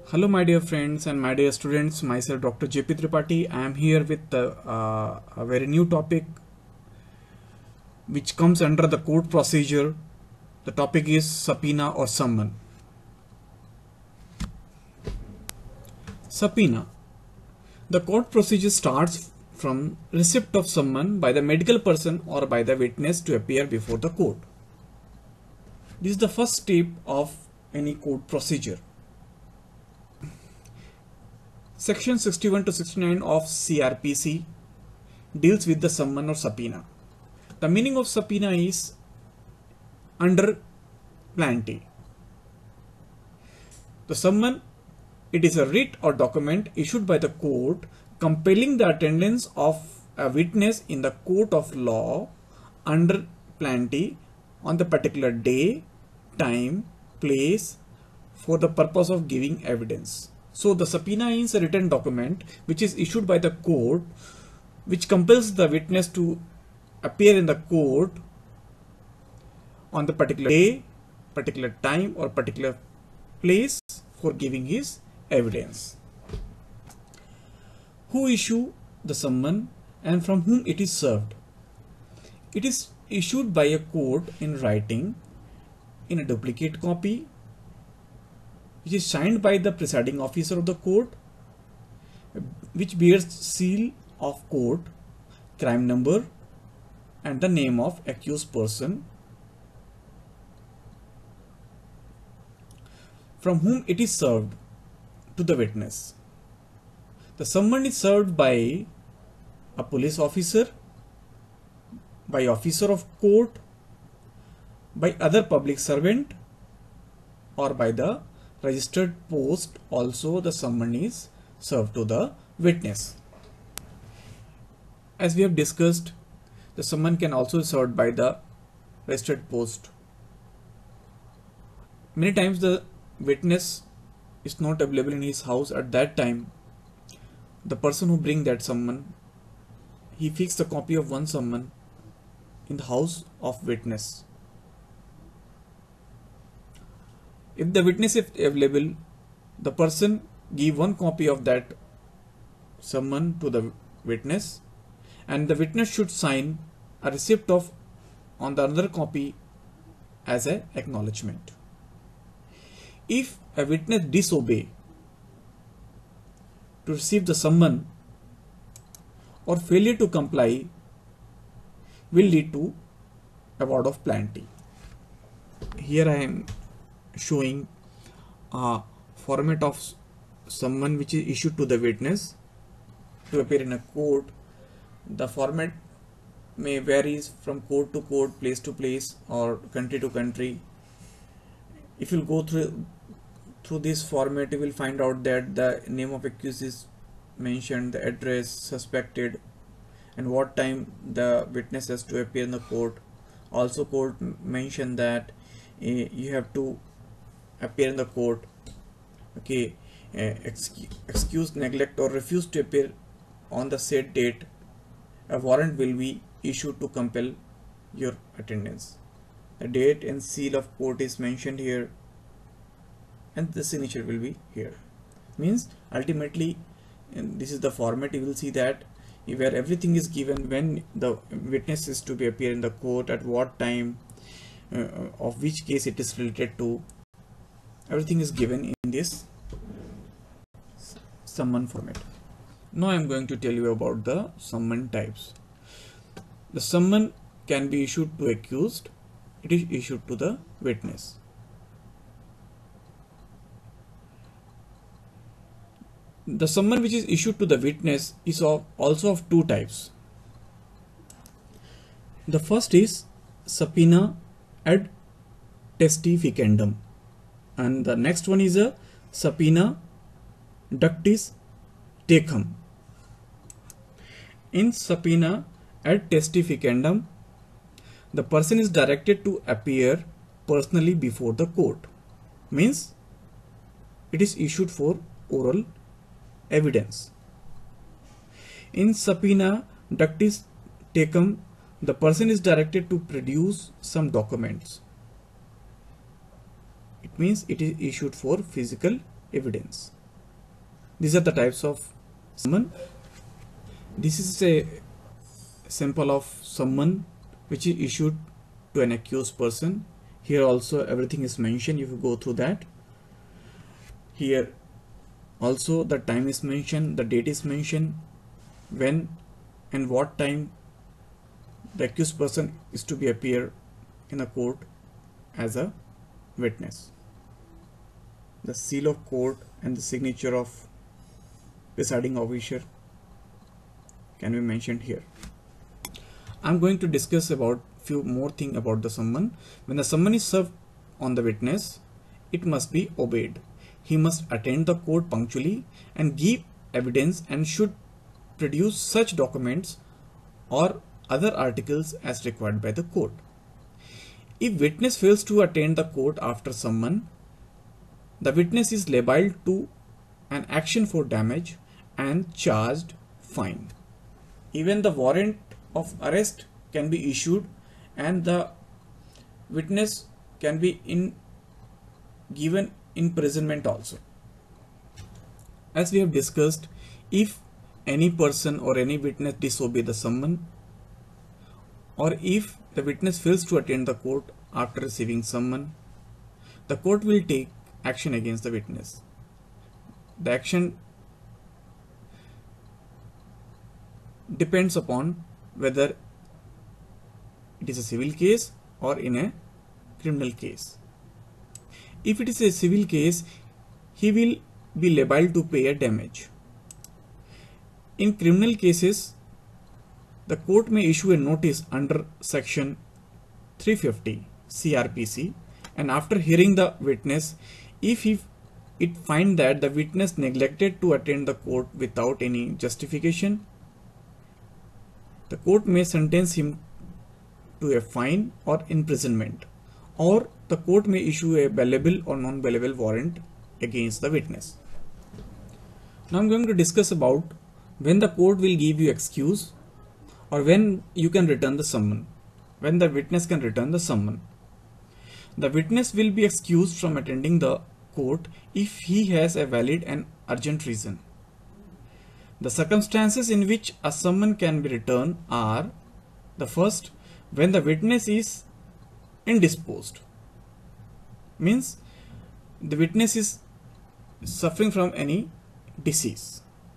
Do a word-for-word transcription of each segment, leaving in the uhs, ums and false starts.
Hello my dear friends and my dear students, myself Doctor J P Tripathi. I am here with uh, uh, a very new topic which comes under the court procedure. The topic is subpoena or summon. Subpoena. The court procedure starts from receipt of summon by the medical person or by the witness to appear before the court. This is the first step of any court procedure. Section sixty-one to sixty-nine of C R P C deals with the summon or subpoena. The meaning of subpoena is under plenty. The summon, it is a writ or document issued by the court compelling the attendance of a witness in the court of law under plenty on the particular day, time, place for the purpose of giving evidence. So the subpoena is a written document which is issued by the court which compels the witness to appear in the court on the particular day, particular time or particular place for giving his evidence. Who issue the summon and from whom it is served? It is issued by a court in writing in a duplicate copy which is signed by the presiding officer of the court, which bears seal of court, crime number and the name of accused person from whom it is served to the witness. The summon is served by a police officer, by officer of court, by other public servant or by the registered post. Also the summon is served to the witness. As we have discussed, the summon can also be served by the registered post. Many times the witness is not available in his house at that time. The person who bring that summon, he fixes a copy of one summon in the house of witness. If the witness is available, the person give one copy of that summon to the witness and the witness should sign a receipt of on the other copy as an acknowledgement. If a witness disobey to receive the summon or failure to comply will lead to award of plenty. Here I am showing a format of summon which is issued to the witness to appear in a court. The format may varies from court to court, place to place or country to country. If you go through through this format, you will find out that the name of accused is mentioned, the address, suspected and what time the witness has to appear in the court. Also court mentioned that uh, you have to appear in the court, okay, uh, excuse, excuse, neglect or refuse to appear on the said date, a warrant will be issued to compel your attendance. The date and seal of court is mentioned here and the signature will be here. Means ultimately, and this is the format, you will see that where everything is given when the witness is to be appear in the court, at what time, uh, of which case it is related to. Everything is given in this summon format. Now I am going to tell you about the summon types. The summon can be issued to accused. It is issued to the witness. The summon which is issued to the witness is of also of two types. The first is subpoena ad testificandum and the next one is a subpoena ductis tecum. In subpoena ad testificandum, the person is directed to appear personally before the court. Means it is issued for oral evidence. In subpoena ductis tecum, the person is directed to produce some documents. It means it is issued for physical evidence. These are the types of summon. This is a sample of summon which is issued to an accused person. Here also everything is mentioned if you go through that. Here also the time is mentioned, the date is mentioned, when and what time the accused person is to be appear in a court as a witness. The seal of court and the signature of presiding officer can be mentioned here. I'm going to discuss about few more things about the summon. When the summon is served on the witness, it must be obeyed. He must attend the court punctually and give evidence and should produce such documents or other articles as required by the court. If witness fails to attend the court after summon, the witness is liable to an action for damage and charged fine. Even the warrant of arrest can be issued and the witness can be in given imprisonment also. As we have discussed, if any person or any witness disobey the summon, or if the witness fails to attend the court after receiving summon, the court will take action against the witness. The action depends upon whether it is a civil case or in a criminal case. If it is a civil case, he will be liable to pay a damage. In criminal cases, the court may issue a notice under section three fifty C R P C, and after hearing the witness, if he, it find that the witness neglected to attend the court without any justification, the court may sentence him to a fine or imprisonment, or the court may issue a bailable or non-bailable warrant against the witness. Now I'm going to discuss about when the court will give you excuse or when you can return the summon, when the witness can return the summon. The witness will be excused from attending the court if he has a valid and urgent reason. The circumstances in which a summon can be returned are: the first, when the witness is indisposed, means the witness is suffering from any disease.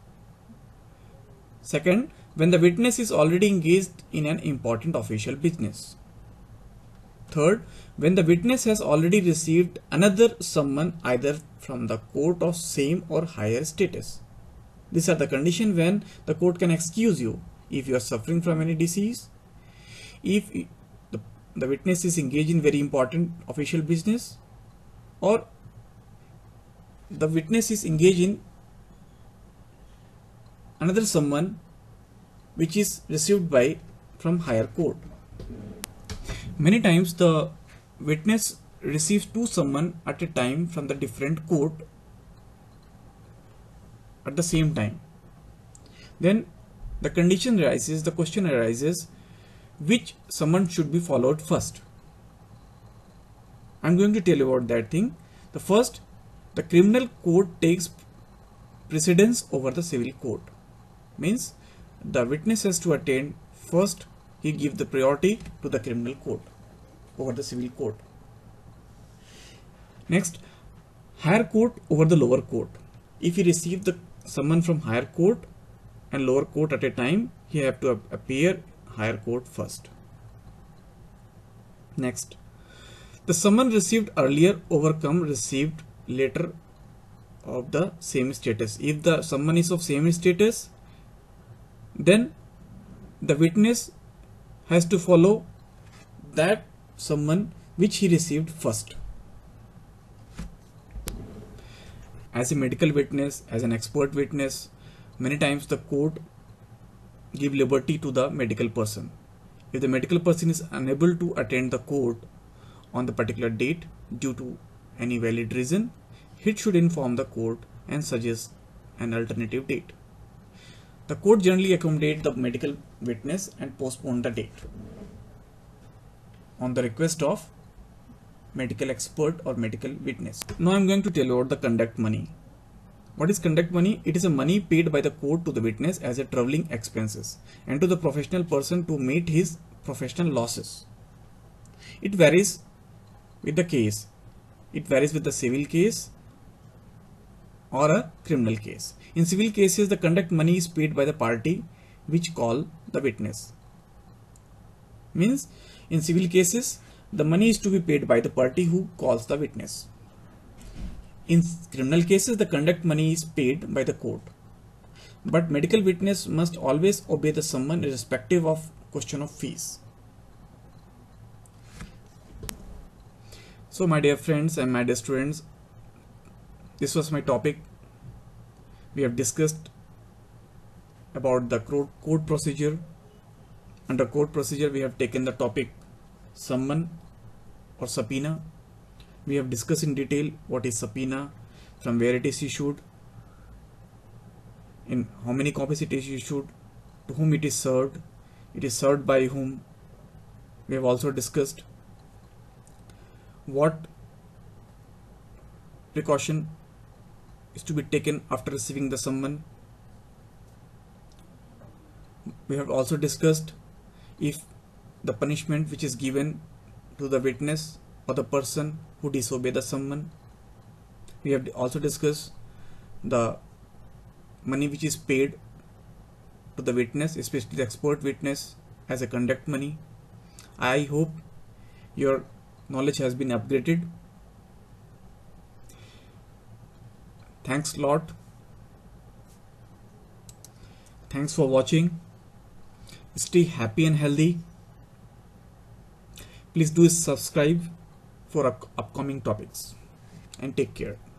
Second, when the witness is already engaged in an important official business. Third, when the witness has already received another summon either from the court of same or higher status. These are the conditions when the court can excuse you: if you are suffering from any disease, if the, the witness is engaged in very important official business, or the witness is engaged in another summon which is received by from higher court. Many times the witness receives two summon at a time from the different court at the same time. Then the condition arises, the question arises, which summon should be followed first? I'm going to tell you about that thing. The first, the criminal court takes precedence over the civil court. Means the witness has to attend first, he gives the priority to the criminal court over the civil court. Next, higher court over the lower court. If he receives the summon from higher court and lower court at a time, he have to appear higher court first. Next, the summon received earlier overcome received later of the same status. If the summon is of same status, then the witness has to follow that summon which he received first. As a medical witness, as an expert witness, many times the court give liberty to the medical person. If the medical person is unable to attend the court on the particular date due to any valid reason, he should inform the court and suggest an alternative date. The court generally accommodate the medical witness and postpone the date on the request of medical expert or medical witness. Now I am going to tell you about the conduct money. What is conduct money? It is a money paid by the court to the witness as a traveling expenses and to the professional person to meet his professional losses. It varies with the case. It varies with the civil case or a criminal case. In civil cases, the conduct money is paid by the party which call the witness. Means in civil cases, the money is to be paid by the party who calls the witness. In criminal cases, the conduct money is paid by the court. But medical witness must always obey the summons irrespective of question of fees. So my dear friends and my dear students, this was my topic. We have discussed about the court procedure. Under court procedure, we have taken the topic summon or subpoena. We have discussed in detail what is subpoena, from where it is issued, in how many copies it is issued, to whom it is served, it is served by whom. We have also discussed what precaution is to be taken after receiving the summon. We have also discussed if the punishment which is given to the witness or the person who disobey the summon. We have also discussed the money which is paid to the witness, especially the expert witness, as a conduct money. I hope your knowledge has been upgraded. Thanks a lot. Thanks for watching. Stay happy and healthy. Please do subscribe for up upcoming topics and take care.